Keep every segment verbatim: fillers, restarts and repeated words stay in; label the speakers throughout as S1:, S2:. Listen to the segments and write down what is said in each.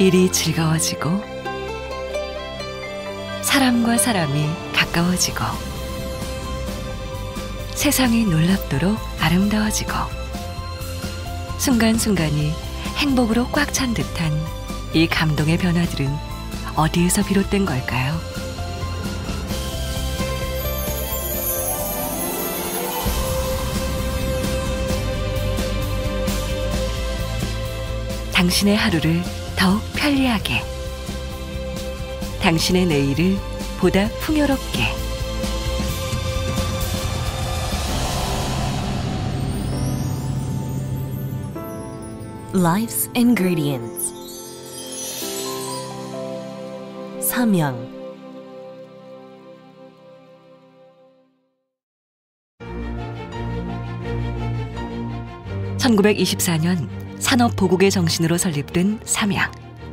S1: 일이 즐거워지고 사람과 사람이 가까워지고 세상이 놀랍도록 아름다워지고 순간순간이 행복으로 꽉 찬 듯한 이 감동의 변화들은 어디에서 비롯된 걸까요? 당신의 하루를 더욱 편리하게, 당신의 내일을 보다 풍요롭게.
S2: Life's Ingredients. 삼양.
S1: 천구백이십사 년 산업보국의 정신으로 설립된 삼양.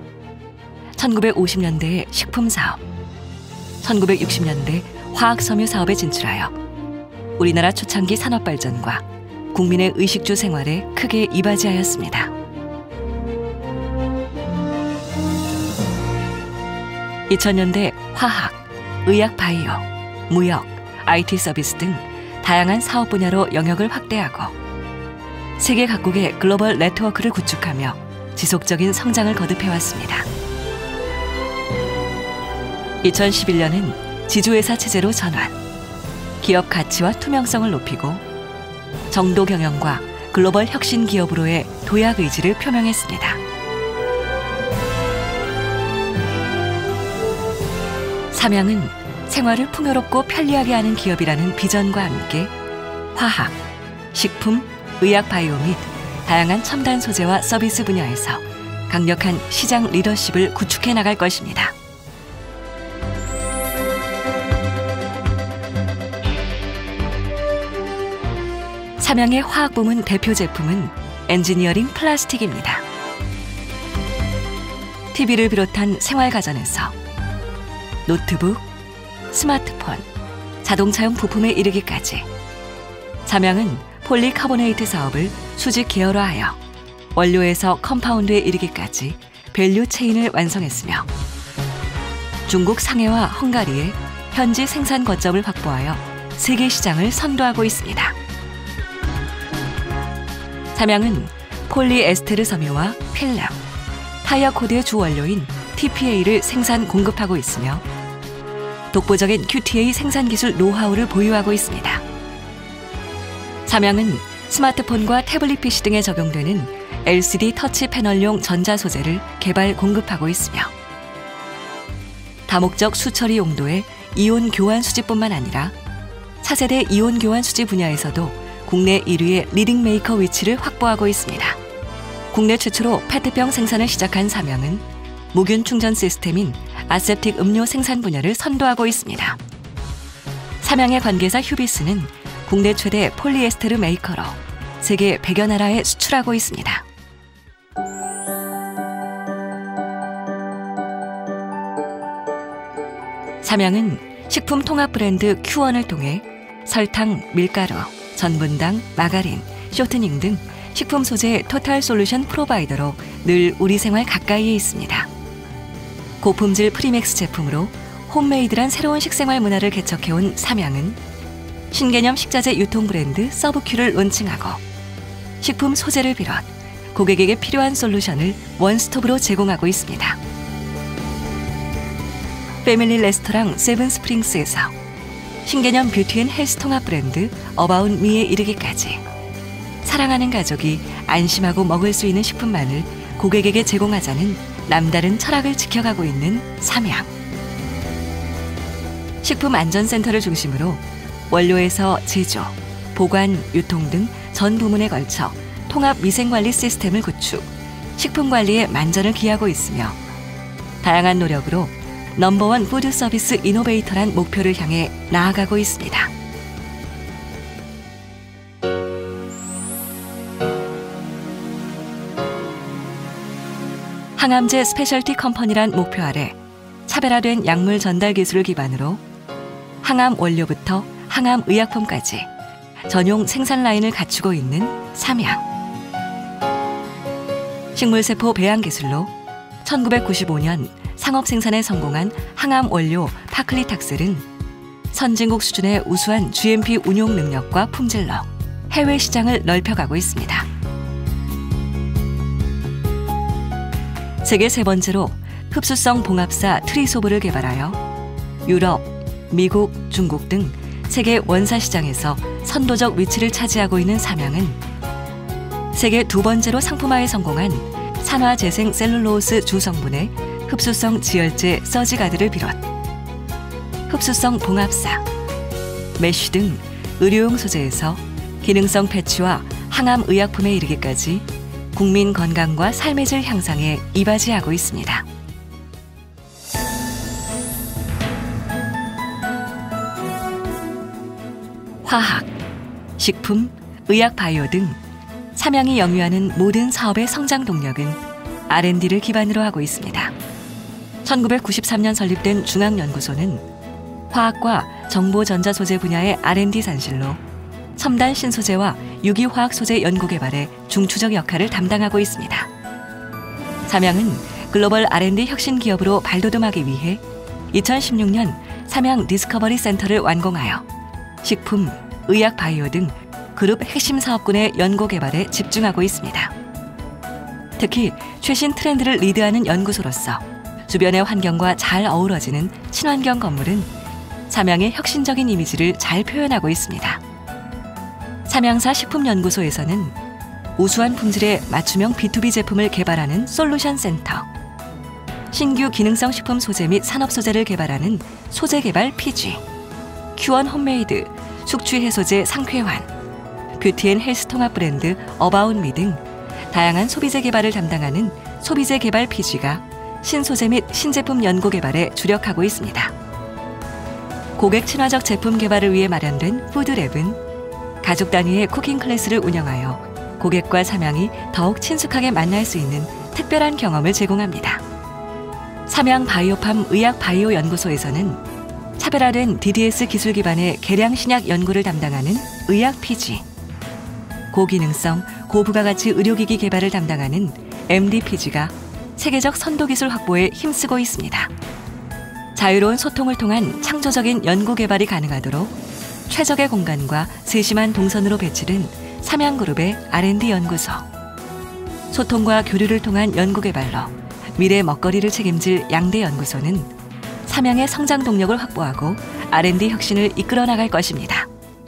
S1: 천구백오십 년대에 식품사업, 천구백육십 년대 화학섬유 사업에 진출하여 우리나라 초창기 산업발전과 국민의 의식주 생활에 크게 이바지하였습니다. 이천 년대 화학, 의약 바이오, 무역, 아이티 서비스 등 다양한 사업 분야로 영역을 확대하고 세계 각국의 글로벌 네트워크를 구축하며 지속적인 성장을 거듭해왔습니다. 이천십일 년엔 지주회사 체제로 전환, 기업 가치와 투명성을 높이고 정도 경영과 글로벌 혁신 기업으로의 도약 의지를 표명했습니다. 삼양은 생활을 풍요롭고 편리하게 하는 기업이라는 비전과 함께 화학, 식품, 의약 바이오 및 다양한 첨단 소재와 서비스 분야에서 강력한 시장 리더십을 구축해 나갈 것입니다. 삼양의 화학부문 대표 제품은 엔지니어링 플라스틱입니다. 티비를 비롯한 생활가전에서 노트북, 스마트폰, 자동차용 부품에 이르기까지 삼양은 폴리카보네이트 사업을 수직 계열화하여 원료에서 컴파운드에 이르기까지 밸류 체인을 완성했으며 중국 상해와 헝가리에 현지 생산 거점을 확보하여 세계 시장을 선도하고 있습니다. 삼양은 폴리에스테르 섬유와 필름, 타이어 코드의 주 원료인 티피에이를 생산 공급하고 있으며 독보적인 큐티에이 생산 기술 노하우를 보유하고 있습니다. 삼양은 스마트폰과 태블릿 피씨 등에 적용되는 엘시디 터치 패널용 전자 소재를 개발 공급하고 있으며 다목적 수처리 용도의 이온 교환 수지뿐만 아니라 차세대 이온 교환 수지 분야에서도 국내 일 위의 리딩 메이커 위치를 확보하고 있습니다. 국내 최초로 페트병 생산을 시작한 삼양은 무균 충전 시스템인 아세틱 음료 생산 분야를 선도하고 있습니다. 삼양의 관계사 휴비스는 국내 최대 폴리에스테르 메이커로 세계 백여 나라에 수출하고 있습니다. 삼양은 식품 통합 브랜드 큐원을 통해 설탕, 밀가루, 전분당, 마가린, 쇼트닝 등 식품 소재 토탈 솔루션 프로바이더로 늘 우리 생활 가까이에 있습니다. 고품질 프리맥스 제품으로 홈메이드란 새로운 식생활 문화를 개척해온 삼양은 신개념 식자재 유통 브랜드 서브큐를 론칭하고 식품 소재를 비롯 고객에게 필요한 솔루션을 원스톱으로 제공하고 있습니다. 패밀리 레스토랑 세븐스프링스에서 신개념 뷰티 앤 헬스 통합 브랜드 어바웃 미에 이르기까지 사랑하는 가족이 안심하고 먹을 수 있는 식품만을 고객에게 제공하자는 남다른 철학을 지켜가고 있는 삼양. 식품안전센터를 중심으로 원료에서 제조, 보관, 유통 등 전 부문에 걸쳐 통합 위생관리 시스템을 구축, 식품관리에 만전을 기하고 있으며 다양한 노력으로 넘버원 푸드 서비스 이노베이터란 목표를 향해 나아가고 있습니다. 항암제 스페셜티 컴퍼니란 목표 아래 차별화된 약물 전달 기술을 기반으로 항암 원료부터 항암 의약품까지 전용 생산 라인을 갖추고 있는 삼양. 식물세포 배양 기술로 천구백구십오 년 상업 생산에 성공한 항암 원료 파클리탁셀은 선진국 수준의 우수한 지엠피 운용 능력과 품질로 해외 시장을 넓혀가고 있습니다. 세계 세 번째로 흡수성 봉합사 트리소브를 개발하여 유럽, 미국, 중국 등 세계 원사 시장에서 선도적 위치를 차지하고 있는 삼양은 세계 두 번째로 상품화에 성공한 산화재생 셀룰로스 주성분의 흡수성 지혈제 서지가드를 비롯 흡수성 봉합사, 메쉬 등 의료용 소재에서 기능성 패치와 항암 의약품에 이르기까지 국민 건강과 삶의 질 향상에 이바지하고 있습니다. 화학, 식품, 의약 바이오 등 삼양이 영위하는 모든 사업의 성장 동력은 알 앤 디를 기반으로 하고 있습니다. 천구백구십삼 년 설립된 중앙연구소는 화학과 정보전자소재 분야의 알 앤 디 산실로 첨단 신소재와 유기화학 소재 연구 개발에 중추적 역할을 담당하고 있습니다. 삼양은 글로벌 알 앤 디 혁신 기업으로 발돋움하기 위해 이천십육 년 삼양 디스커버리 센터를 완공하여 식품, 의약 바이오 등 그룹 핵심 사업군의 연구 개발에 집중하고 있습니다. 특히 최신 트렌드를 리드하는 연구소로서 주변의 환경과 잘 어우러지는 친환경 건물은 삼양의 혁신적인 이미지를 잘 표현하고 있습니다. 삼양사 식품연구소에서는 우수한 품질의 맞춤형 비 투 비 제품을 개발하는 솔루션 센터, 신규 기능성 식품 소재 및 산업 소재를 개발하는 소재 개발 피지, 큐원 홈메이드, 숙취 해소제 상쾌환, 뷰티 앤 헬스 통합 브랜드 어바웃미 등 다양한 소비재 개발을 담당하는 소비재 개발 피지가 신소재 및 신제품 연구 개발에 주력하고 있습니다. 고객 친화적 제품 개발을 위해 마련된 푸드랩은 가족 단위의 쿠킹 클래스를 운영하여 고객과 삼양이 더욱 친숙하게 만날 수 있는 특별한 경험을 제공합니다. 삼양 바이오팜 의약 바이오 연구소에서는 차별화된 디 디 에스 기술 기반의 계량 신약 연구를 담당하는 의약 피지, 고기능성, 고부가가치 의료기기 개발을 담당하는 엠 디 피지가 세계적 선도 기술 확보에 힘쓰고 있습니다. 자유로운 소통을 통한 창조적인 연구 개발이 가능하도록 최적의 공간과 세심한 동선으로 배치된 삼양그룹의 알 앤 디 연구소. 소통과 교류를 통한 연구 개발로 미래 먹거리를 책임질 양대 연구소는 삼양의 성장 동력을 확보하고 알 앤 디 혁신을 이끌어 나갈 것입니다.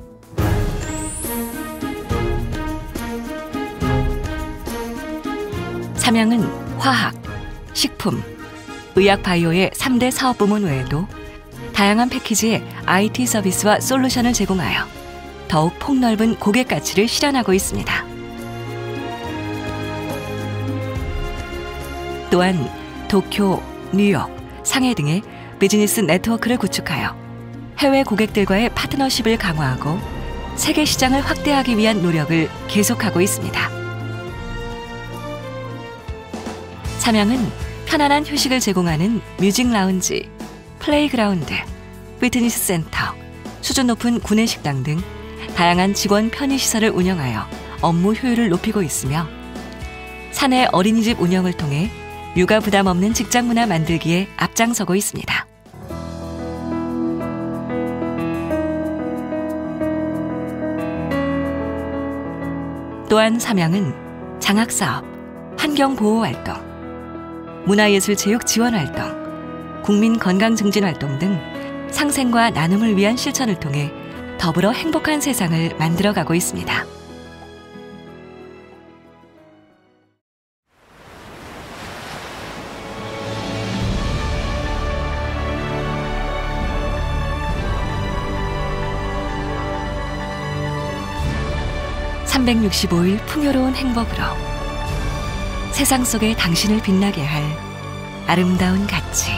S1: 삼양은 화학, 식품, 의약 바이오의 삼 대 사업 부문 외에도 다양한 패키지의 아이 티 서비스와 솔루션을 제공하여 더욱 폭넓은 고객 가치를 실현하고 있습니다. 또한 도쿄, 뉴욕, 상해 등의 비즈니스 네트워크를 구축하여 해외 고객들과의 파트너십을 강화하고 세계 시장을 확대하기 위한 노력을 계속하고 있습니다. 삼양은 편안한 휴식을 제공하는 뮤직 라운지, 플레이그라운드, 피트니스 센터, 수준 높은 구내식당 등 다양한 직원 편의시설을 운영하여 업무 효율을 높이고 있으며 사내 어린이집 운영을 통해 육아 부담 없는 직장 문화 만들기에 앞장서고 있습니다. 또한 삼양은 장학사업, 환경보호활동, 문화예술체육 지원활동, 국민건강증진활동 등 상생과 나눔을 위한 실천을 통해 더불어 행복한 세상을 만들어가고 있습니다. 삼백육십오 일 풍요로운 행복으로 세상 속에 당신을 빛나게 할 아름다운 가치.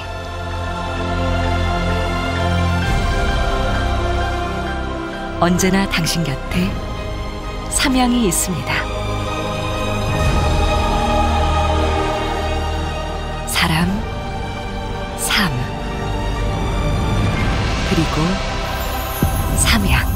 S1: 언제나 당신 곁에 삼양이 있습니다. 사람, 삶, 그리고 삼양.